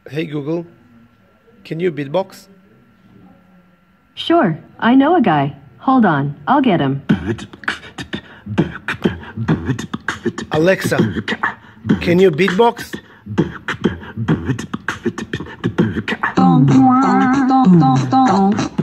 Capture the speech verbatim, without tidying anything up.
Hey Google, can you beatbox? Sure, I know a guy. Hold on, I'll get him. Alexa, can you beatbox? Don't, don't, don't, don't, don't.